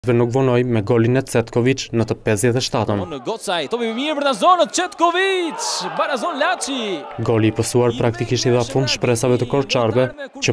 Nuk vonoi me golin e Cetkovic në të 57-ën. Në Gocaj, topi mirë për në zonët, Cetkovic, Barazon Laçi. Goli i pësuar praktikisht i dha fund shpresave të korçarëve që